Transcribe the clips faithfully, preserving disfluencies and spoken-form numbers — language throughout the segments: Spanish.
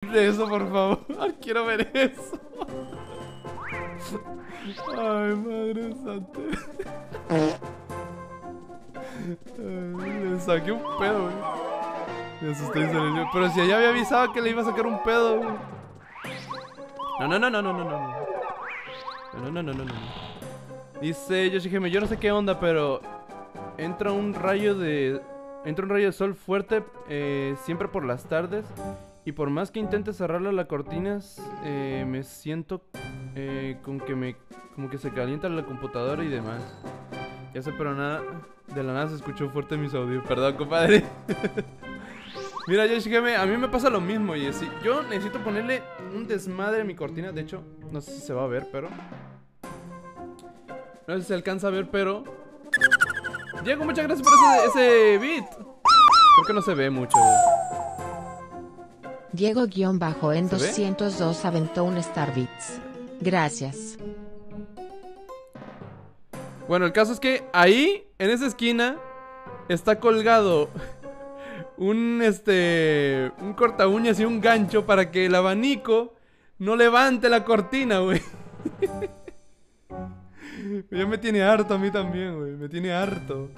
eso, por favor. Quiero ver eso. Ay, madre santa. Le saqué un pedo, güey. Me asusté y salí. Pero si ella había avisado que le iba a sacar un pedo, güey. No, no, no, no, no, no, no. No, no, no, no, no. Dice Yoshihime, yo no sé qué onda, pero entra un rayo de... Entra un rayo de sol fuerte eh, siempre por las tardes. Y por más que intente cerrarle las cortinas, eh, me siento eh, con que me... Como que se calienta la computadora y demás. Ya sé, pero nada... De la nada se escuchó fuerte mis audios. Perdón, compadre. Mira, Yoshihime, a mí me pasa lo mismo. Y así, yo necesito ponerle un desmadre a mi cortina. De hecho, no sé si se va a ver, pero... No sé si se alcanza a ver, pero... Diego, muchas gracias por ese, ese beat. Creo que no se ve mucho. Diego-en doscientos dos aventó un Star Beats. Gracias. Bueno, el caso es que ahí, en esa esquina, está colgado un, este, un corta uñas y un gancho para que el abanico no levante la cortina, güey. Ya me tiene harto a mí también, güey. Me tiene harto.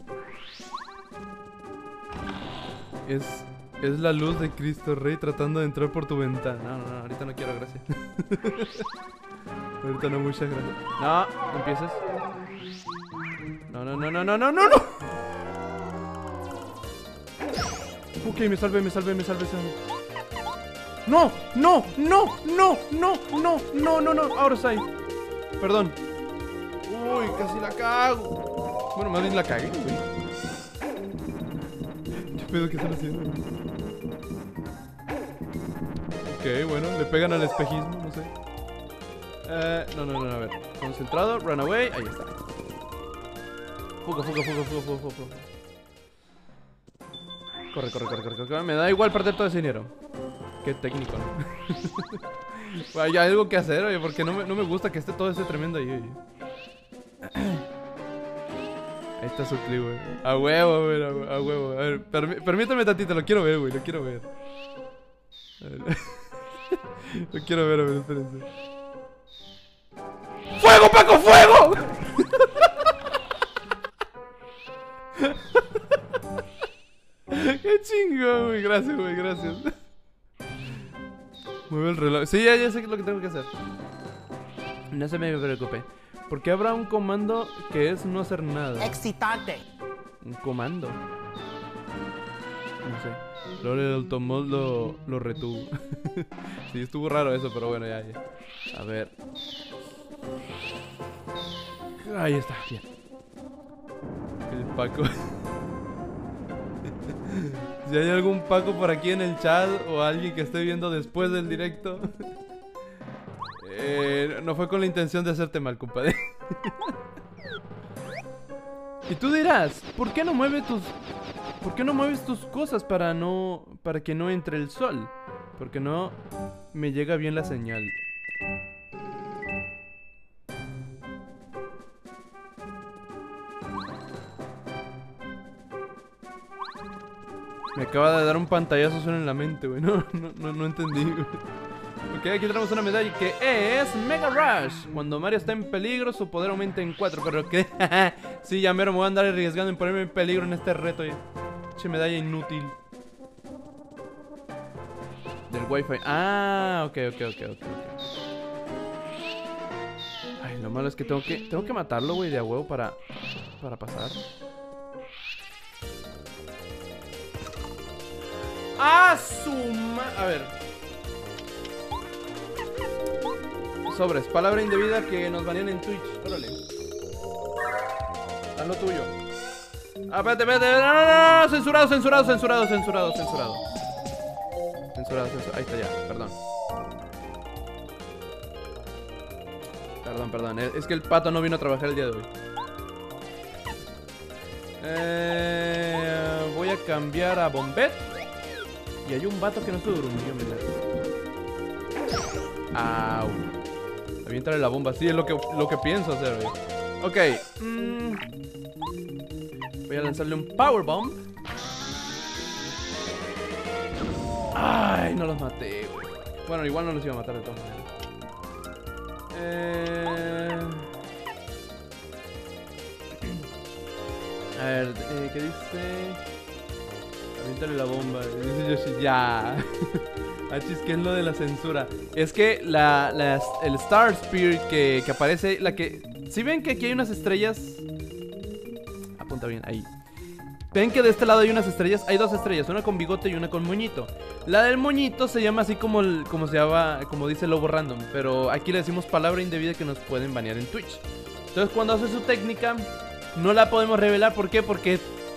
Es, es la luz de Cristo Rey tratando de entrar por tu ventana. No, no, no, ahorita no quiero, gracias. Ahorita no, muchas gracias. No, no empieces. No, no, no, no, no, no, no, no. Ok, me salvé, me salvé, me salvé, me salvé. No, no, no, no, no, no, no, no, no. Ahora está ahí. Perdón. Uy, casi la cago. Bueno, más bien la cagué, güey. ¿Qué pedo que están haciendo, güey? Ok, bueno, le pegan al espejismo, no sé. Eh, no, no, no, a ver. Concentrado, run away, ahí está. Fuga, fuga, fuga, fuga, fuga, fuga. Corre, corre, corre, corre, corre. Me da igual perder todo ese dinero. Qué técnico, ¿no? Hay algo que hacer, oye, porque no me, no me gusta que esté todo ese tremendo ahí, oye. Ahí está su clip, güey. A huevo, güey, a huevo, a huevo. A ver, permí permítame tantito, lo quiero ver, güey, lo quiero ver. A ver. Lo quiero ver, a ver, espérense. ¡Fuego, Paco, fuego! Qué chingón, güey, gracias, güey, gracias. Mueve el reloj. Sí, ya, ya sé lo que tengo que hacer. No se me preocupe. Porque habrá un comando que es no hacer nada. Excitante. Un comando. No sé. Luego el automod lo, lo retuvo. Sí, estuvo raro eso, pero bueno, ya, ya. A ver. Ahí está, bien. El Paco. Si hay algún Paco por aquí en el chat o alguien que esté viendo después del directo, eh, no fue con la intención de hacerte mal, compadre. Y tú dirás, ¿por qué no mueves tus, por qué no mueves tus cosas para no, para que no entre el sol? Porque no me llega bien la señal. Me acaba de dar un pantallazo solo en la mente, güey. No, no, no, no entendí, güey. Ok, aquí tenemos una medalla que es Mega Rush. Cuando Mario está en peligro, su poder aumenta en cuatro. Pero que... sí, ya mero me voy a andar arriesgando en ponerme en peligro en este reto. Che, medalla inútil. Del Wi-Fi. Ah, ok, ok, ok, ok. Ay, lo malo es que tengo que... Tengo que matarlo, güey, de a huevo para... Para pasar. ¡Ah, su ma... A ver. Sobres. Palabra indebida que nos banean en Twitch. Órale. Haz lo tuyo. Ah, espérate, espérate. No, no, no, no. Censurado, censurado, censurado, censurado, censurado. Censurado, censurado. Ahí está ya. Perdón. Perdón, perdón. Es que el pato no vino a trabajar el día de hoy. Eh, voy a cambiar a Bombet. Y hay un vato que no se durmió, mira. Au. Aviéntale la bomba. Sí, es lo que, lo que pienso hacer, güey. Ok. Mm. Voy a lanzarle un Power Bomb. Ay, Ay, no los maté, güey. Bueno, igual no los iba a matar de todas maneras. Eh... A ver, eh, ¿qué dice? Aviéntale la bomba. Dice Yoshi, ya. Achis, ¿qué es lo de la censura? Es que la, la, el Star Spirit que, que aparece, la que... ¿Sí ven que aquí hay unas estrellas? Apunta bien, ahí. Ven que de este lado hay unas estrellas. Hay dos estrellas, una con bigote y una con moñito. La del moñito se llama así como, el, como se llama, como dice Lobo Random. Pero aquí le decimos palabra indebida que nos pueden banear en Twitch. Entonces cuando hace su técnica, no la podemos revelar. ¿Por qué? Porque...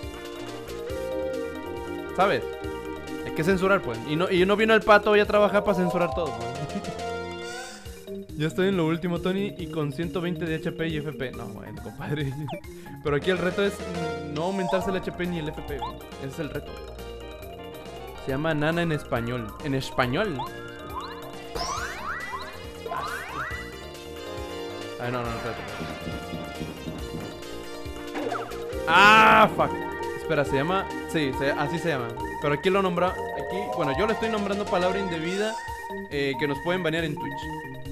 ¿sabes? Hay que censurar, pues. Y no, y no vino el pato hoy a trabajar para censurar todo, pues. Ya estoy en lo último, Tony, y con ciento veinte de H P y F P. No, bueno, compadre. Pero aquí el reto es no aumentarse el H P ni el F P. Ese es el reto. Se llama Nana en español. ¿En español? Ay, no, no, no, espérate. ¡Ah, fuck! Espera, se llama... Sí, se... así se llama. Pero aquí lo nombra... Aquí... Bueno, yo le estoy nombrando palabra indebida eh, que nos pueden banear en Twitch.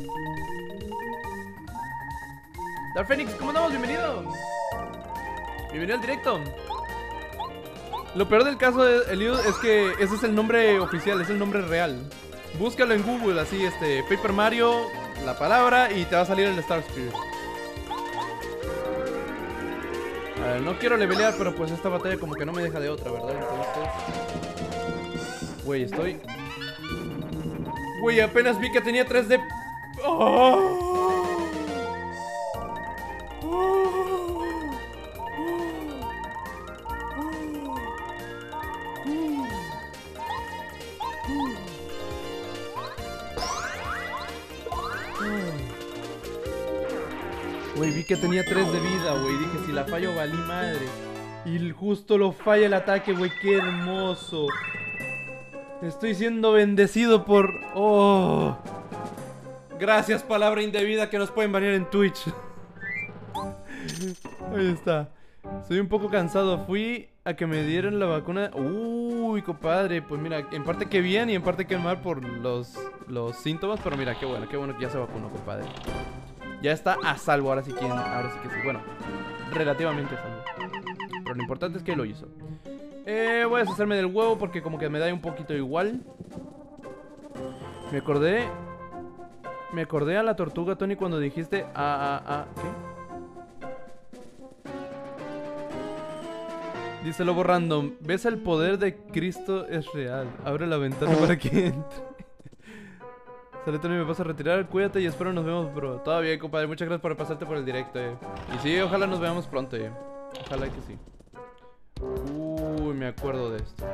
Dark Phoenix, ¿cómo andamos? Bienvenido. Bienvenido al directo. Lo peor del caso, Eliud, es que ese es el nombre oficial, es el nombre real. Búscalo en Google, así, este, Paper Mario, la palabra, y te va a salir el Star Spirit. A ver, no quiero levelear, pero pues esta batalla como que no me deja de otra, ¿verdad? Entonces... Güey, estoy... Güey, apenas vi que tenía tres de... ¡Oh! Güey, vi que tenía tres de vida, güey. Dije, si la fallo, valí madre. Y justo lo falla el ataque, güey. Qué hermoso. Estoy siendo bendecido por... Oh. Gracias, palabra indebida que nos pueden banear en Twitch. Ahí está. Estoy un poco cansado. Fui a que me dieran la vacuna. Uy, compadre. Pues mira, en parte que bien y en parte que mal por los, los síntomas. Pero mira, qué bueno, qué bueno que ya se vacunó, compadre. Ya está a salvo, ahora sí, que, ahora sí que sí. Bueno, relativamente a salvo. Pero lo importante es que lo hizo. Eh, voy a deshacerme del huevo porque como que me da un poquito igual. Me acordé... Me acordé a la tortuga, Tony, cuando dijiste... Ah, ah, ah, ¿qué? Dice Lobo Random. ¿Ves el poder de Cristo es real? Abre la ventana para que entre. Sale, Tony, me vas a retirar. Cuídate y espero nos vemos, bro. Todo bien, compadre. Muchas gracias por pasarte por el directo, eh. Y sí, ojalá nos veamos pronto, eh. Ojalá que sí. Uy, me acuerdo de esto.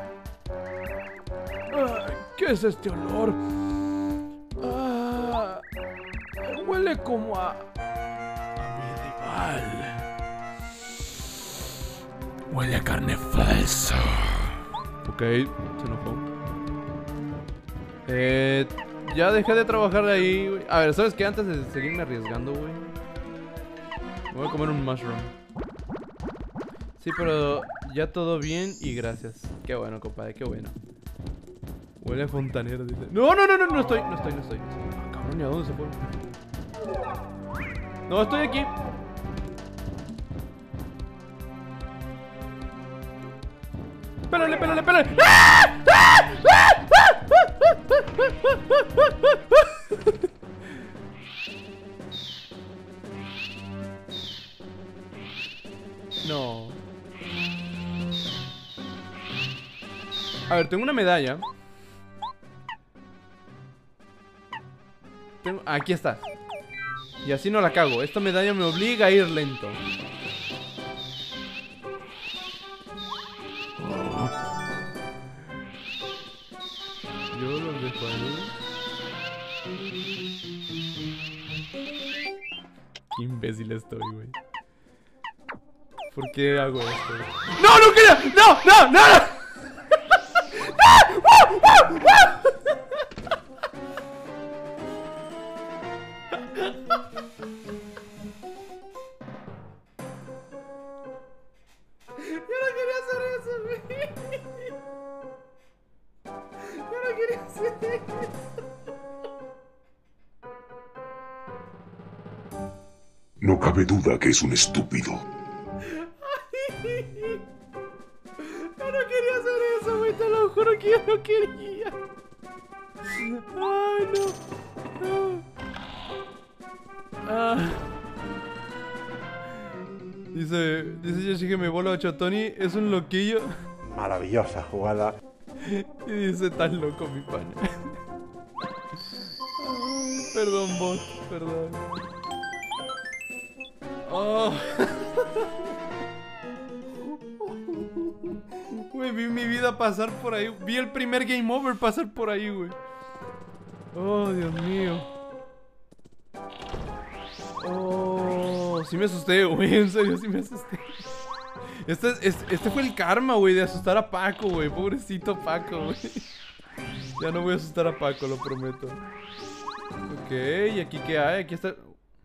Ay, ¿qué es este olor? Ah, huele como a... a mi rival. Huele a carne falsa. Ok, se enojó. Eh... Ya dejé de trabajar ahí, güey. A ver, ¿sabes qué? Antes de seguirme arriesgando, güey, me voy a comer un mushroom. Sí, pero ya todo bien y gracias. Qué bueno, compadre, qué bueno. Huele a fontanero, dice. No, no, no, no, no estoy, no estoy, no estoy. Ah, cabrón, ¿y a dónde se fue? No, estoy aquí. ¡Pélale, pélale, pélale! ¡Ah! ¡Ah! ¡Ah! No. A ver, tengo una medalla. Tengo... Aquí está. Y así no la cago. Esta medalla me obliga a ir lento. Yo lo dejo ahí. Qué imbécil estoy, güey. ¿Por qué hago esto? ¡No, no quería! ¡No, no, no! no! Yo no quería hacer eso, güey. Yo no quería hacer eso. No cabe duda que es un estúpido. Yo no quería hacer eso, güey, te lo juro que yo no quería. Ay, no. No. Ah. Dice, dice Yoshi que mi bolo ocho Tony es un loquillo. Maravillosa jugada. Y dice, tan loco mi pana. Ay, perdón, bot, perdón. Oh. Güey, vi mi vida pasar por ahí. Vi el primer game over pasar por ahí, güey. Oh, Dios mío. Oh, sí me asusté, güey. En serio, sí me asusté. Este, este, este fue el karma, güey, de asustar a Paco, güey. Pobrecito Paco, güey. Ya no voy a asustar a Paco, lo prometo. Ok, ¿y aquí qué hay? Aquí está...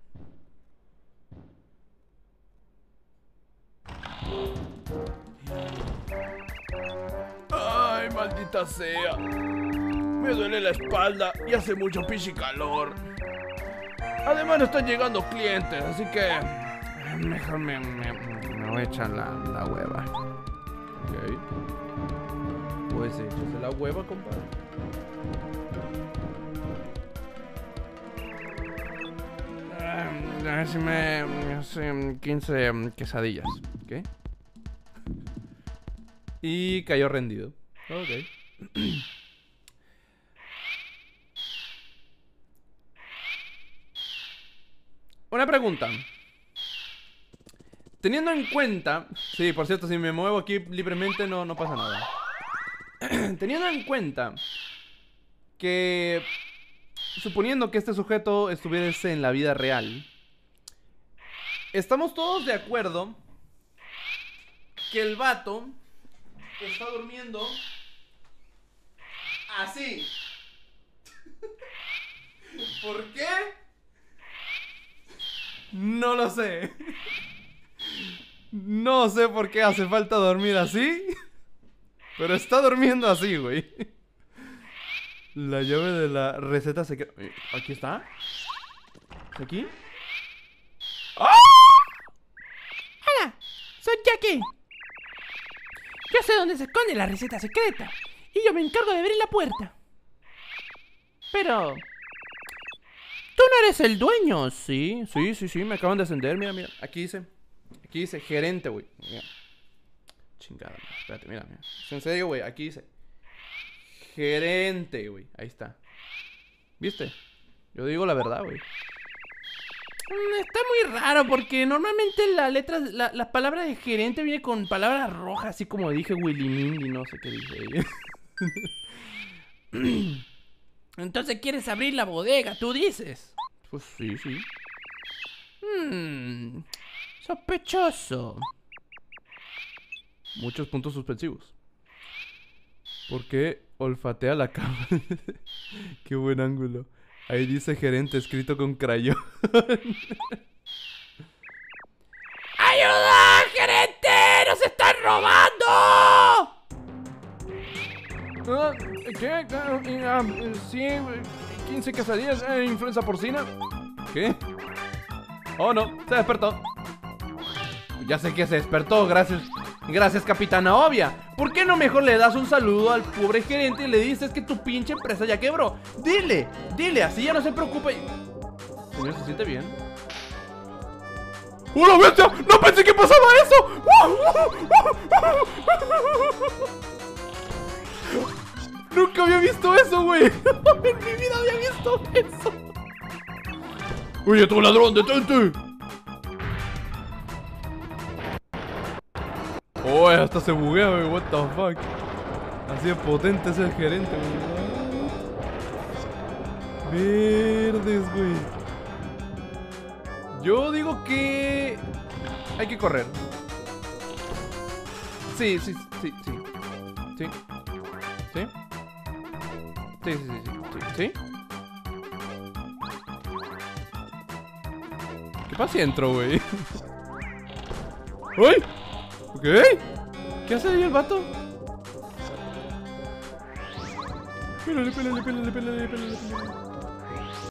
Ay, maldita sea. Me duele la espalda y hace mucho pinche calor. Además no están llegando clientes, así que mejor me, me, me voy a echar la, la hueva. Ok. Pues échase la hueva, compadre. A ver si me, me hace quince quesadillas. Ok. Y cayó rendido. Ok. Una pregunta. Teniendo en cuenta... Sí, por cierto, si me muevo aquí libremente no, no pasa nada. Teniendo en cuenta que... Suponiendo que este sujeto estuviese en la vida real, estamos todos de acuerdo que el vato está durmiendo así. ¿Por qué? No lo sé. No sé por qué hace falta dormir así, pero está durmiendo así, güey. La llave de la receta secreta. ¿Aquí está? ¿Aquí? ¡Ah! Hola, soy Jackie. Yo sé dónde se esconde la receta secreta y yo me encargo de abrir la puerta. Pero... tú no eres el dueño, Sí, sí, sí, sí, me acaban de ascender, mira, mira. Aquí dice, aquí dice gerente, güey. Mira. Chingada, mira. Espérate, mira, mira. En serio, güey, aquí dice gerente, güey. Ahí está. ¿Viste? Yo digo la verdad, güey. Está muy raro porque normalmente la letra, la, la palabra de gerente viene con palabras rojas, así como dije Willy Mindy, no sé qué dije. Entonces quieres abrir la bodega, tú dices. Pues sí, sí. Hmm, sospechoso. Muchos puntos suspensivos. ¿Por qué olfatea la cama? Qué buen ángulo. Ahí dice gerente escrito con crayón. ¡Ayuda, gerente! ¡Nos están robando! Ah, ¿Qué? Ah, sí, quince quesadillas, eh, influenza porcina. ¿Qué? Oh, no, se despertó. Ya sé que se despertó, gracias. Gracias, capitana obvia. ¿Por qué no mejor le das un saludo al pobre gerente y le dices que tu pinche empresa ya quebró? Dile, dile, así ya no se preocupe. Señor, ¿se siente bien? ¡Hola, bestia! ¡No pensé que pasaba eso! Nunca había visto eso, güey. En mi vida había visto eso. Oye, tú ladrón, detente. Oh, hasta se buguea, güey. What the fuck. Así de potente es el gerente, güey. Verdes, güey. Yo digo que hay que correr. Sí, sí, sí, sí. Sí. ¿Sí? Sí, sí, sí, sí, sí. ¿Qué pasa si entro, güey? ¡Uy! ¿Ok? ¿Qué hace ahí el vato? Pélale, pélale, pélale, pélale, pélale, pélale.